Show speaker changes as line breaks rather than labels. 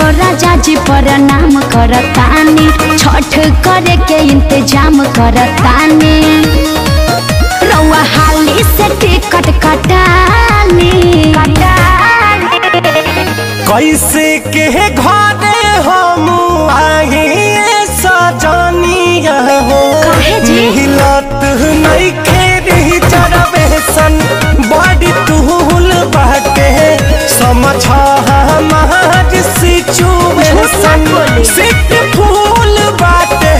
राजा जी प्रणाम करतानी, छठ करे के इंतजाम करतानी। रउआ हाली से टिकट कटानी।
कैसे के घरे हम आए सजनिया हो, मिलत नहीं